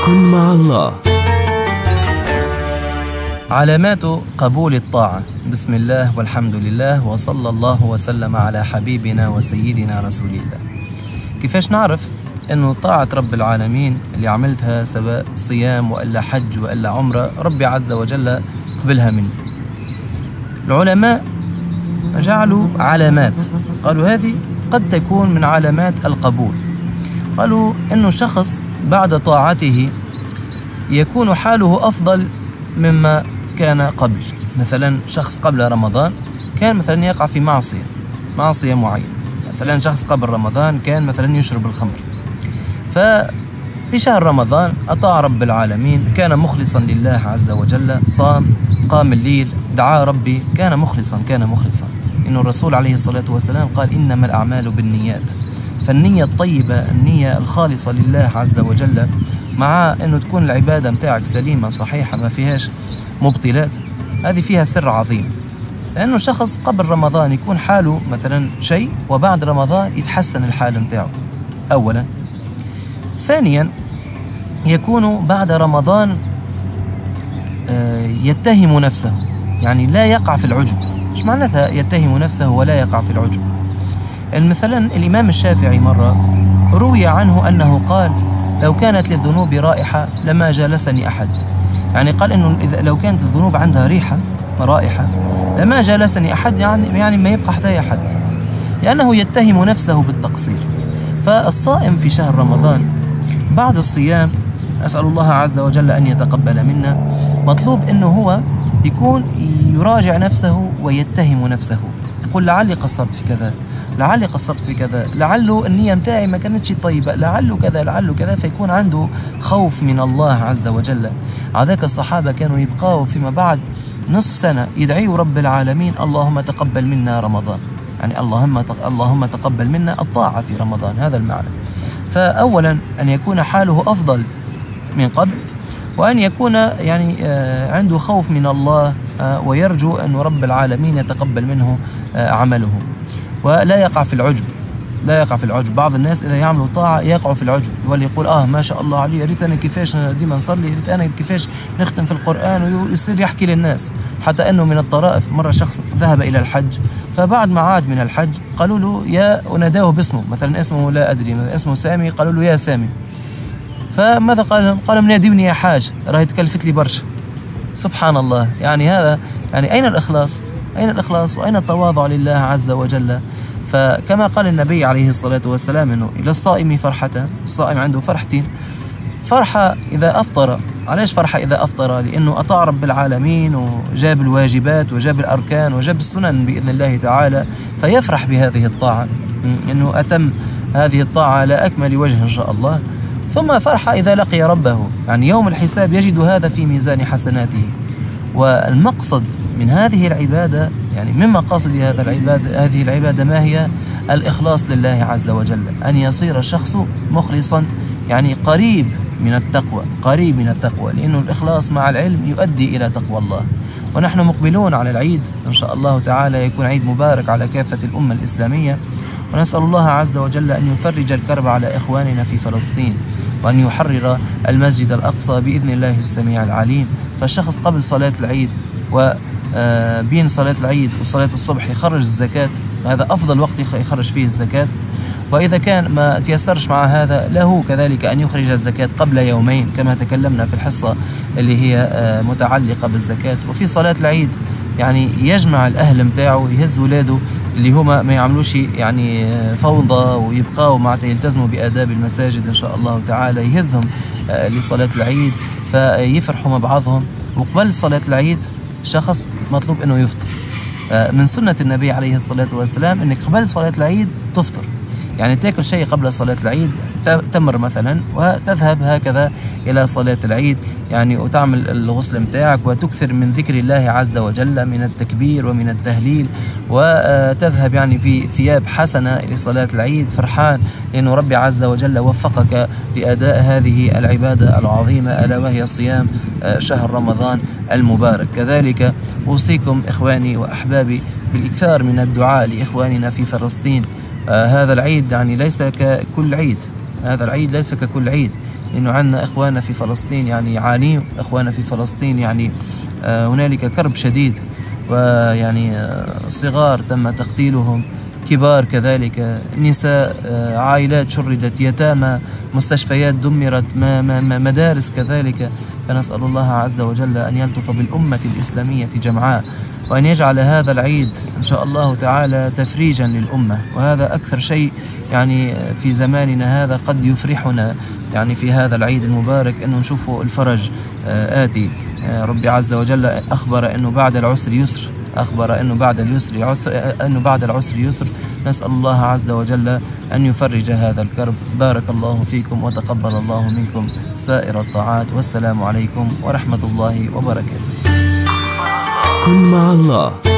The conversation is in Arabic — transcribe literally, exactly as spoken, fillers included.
كن مع الله. علامات قبول الطاعة. بسم الله والحمد لله وصلى الله وسلم على حبيبنا وسيدنا رسول الله. كيفاش نعرف أنه طاعة رب العالمين اللي عملتها سواء صيام وإلا حج وإلا عمرة ربي عز وجل قبلها مني؟ العلماء جعلوا علامات، قالوا هذه قد تكون من علامات القبول. قالوا أنه شخص بعد طاعته يكون حاله أفضل مما كان قبل. مثلا شخص قبل رمضان كان مثلا يقع في معصية معصية معينة، مثلا شخص قبل رمضان كان مثلا يشرب الخمر، ففي شهر رمضان أطاع رب العالمين، كان مخلصا لله عز وجل، صام، قام الليل، دعا ربي، كان مخلصا كان مخلصا إنه الرسول عليه الصلاة والسلام قال إنما الأعمال بالنيات. فالنية الطيبة، النية الخالصة لله عز وجل، مع أنه تكون العبادة متاعك سليمة صحيحة ما فيهاش مبطلات، هذه فيها سر عظيم. لأنه شخص قبل رمضان يكون حاله مثلا شيء، وبعد رمضان يتحسن الحال متاعه أولا. ثانيا يكون بعد رمضان يتهم نفسه، يعني لا يقع في العجب. إيش معناتها يتهم نفسه ولا يقع في العجب؟ مثلا الإمام الشافعي مرة روي عنه أنه قال لو كانت للذنوب رائحة لما جالسني أحد. يعني قال إنه إذا لو كانت الذنوب عندها ريحة رائحة لما جالسني أحد، يعني يعني ما يبقى حتى أحد، لأنه يتهم نفسه بالتقصير. فالصائم في شهر رمضان بعد الصيام أسأل الله عز وجل أن يتقبل منا، مطلوب إنه هو يكون يراجع نفسه ويتهم نفسه، يقول لعلي قصرت في كذا، لعلي قصرت في كذا، لعله النية متاعي ما كانتش طيبة، لعله كذا لعله كذا، فيكون عنده خوف من الله عز وجل. هذاك الصحابة كانوا يبقوا فيما بعد نصف سنة يدعيوا رب العالمين اللهم تقبل منا رمضان، يعني اللهم اللهم تقبل منا الطاعة في رمضان، هذا المعنى. فأولا أن يكون حاله أفضل من قبل، وأن يكون يعني عنده خوف من الله ويرجو أن رب العالمين يتقبل منه عمله، ولا يقع في العجب. لا يقع في العجب. بعض الناس إذا يعملوا طاعة يقعوا في العجب، واللي يقول آه ما شاء الله علي، ريت أنا كيفاش ديما نصلي، ريت أنا كيفاش نختم في القرآن، ويصير يحكي للناس. حتى أنه من الطرائف مرة شخص ذهب إلى الحج، فبعد ما عاد من الحج قالوا له يا، وناداه باسمه، مثلا اسمه لا أدري اسمه سامي، قالوا له يا سامي، فماذا قال لهم؟ قال مناديني يا حاج، راهي تكلفت لي برشا. سبحان الله. يعني هذا يعني أين الإخلاص؟ أين الإخلاص وأين التواضع لله عز وجل؟ فكما قال النبي عليه الصلاة والسلام إنه إلى الصائم فرحتان، الصائم عنده فرحتين، فرحة إذا أفطر. علاش فرحة إذا أفطر؟ لأنه أطاع رب العالمين وجاب الواجبات وجاب الأركان وجاب السنن بإذن الله تعالى، فيفرح بهذه الطاعة، إنه أتم هذه الطاعة على أكمل وجه إن شاء الله. ثم فرحة إذا لقي ربه، يعني يوم الحساب يجد هذا في ميزان حسناته. والمقصد من هذه العبادة، يعني من مقاصد هذا العبادة هذه العبادة ما هي؟ الإخلاص لله عز وجل، أن يصير الشخص مخلصا، يعني قريب من التقوى، قريب من التقوى، لأنه الإخلاص مع العلم يؤدي إلى تقوى الله. ونحن مقبلون على العيد إن شاء الله تعالى، يكون عيد مبارك على كافة الأمة الإسلامية، ونسأل الله عز وجل أن يفرج الكرب على إخواننا في فلسطين، وأن يحرر المسجد الأقصى بإذن الله السميع العليم. فالشخص قبل صلاة العيد وبين صلاة العيد وصلاة الصبح يخرج الزكاة، هذا أفضل وقت يخرج فيه الزكاة. وإذا كان ما تيسرش مع هذا له كذلك أن يخرج الزكاة قبل يومين، كما تكلمنا في الحصة اللي هي متعلقة بالزكاة. وفي صلاة العيد يعني يجمع الأهل متاعه، يهز ولاده اللي هما ما يعملوش يعني فوضى، ويبقاوا معناتها يلتزموا بآداب المساجد إن شاء الله تعالى، يهزهم لصلاة العيد فيفرحوا مع بعضهم. وقبل صلاة العيد شخص مطلوب أنه يفطر. من سنة النبي عليه الصلاة والسلام أنك قبل صلاة العيد تفطر، يعني تأكل شيء قبل صلاة العيد، تمر مثلا، وتذهب هكذا إلى صلاة العيد، يعني وتعمل الغسل متاعك وتكثر من ذكر الله عز وجل، من التكبير ومن التهليل، وتذهب يعني في ثياب حسنة لصلاة العيد فرحان، لأنه ربي عز وجل وفقك لأداء هذه العبادة العظيمة ألا وهي صيام شهر رمضان المبارك. كذلك أوصيكم إخواني وأحبابي بالإكثار من الدعاء لإخواننا في فلسطين. آه هذا العيد يعني ليس ككل عيد، هذا العيد ليس ككل عيد، لأنه عندنا إخواننا في فلسطين يعني يعانون، إخواننا في فلسطين يعني هنالك كرب شديد، ويعني صغار تم تقتيلهم، كبار كذلك، نساء، عائلات شردت، يتامى، مستشفيات دمرت، مدارس كذلك. فنسأل الله عز وجل أن يلطف بالأمة الإسلامية جمعاء، وأن يجعل هذا العيد إن شاء الله تعالى تفريجا للأمة. وهذا أكثر شيء يعني في زماننا هذا قد يفرحنا يعني في هذا العيد المبارك، أنه نشوفه الفرج آتي. ربي عز وجل أخبر أنه بعد العسر يسر، أخبر أنه بعد اليسر عسر، أنه بعد العسر يسر. نسأل الله عز وجل أن يفرج هذا الكرب. بارك الله فيكم وتقبل الله منكم سائر الطاعات، والسلام عليكم ورحمة الله وبركاته. كن مع الله.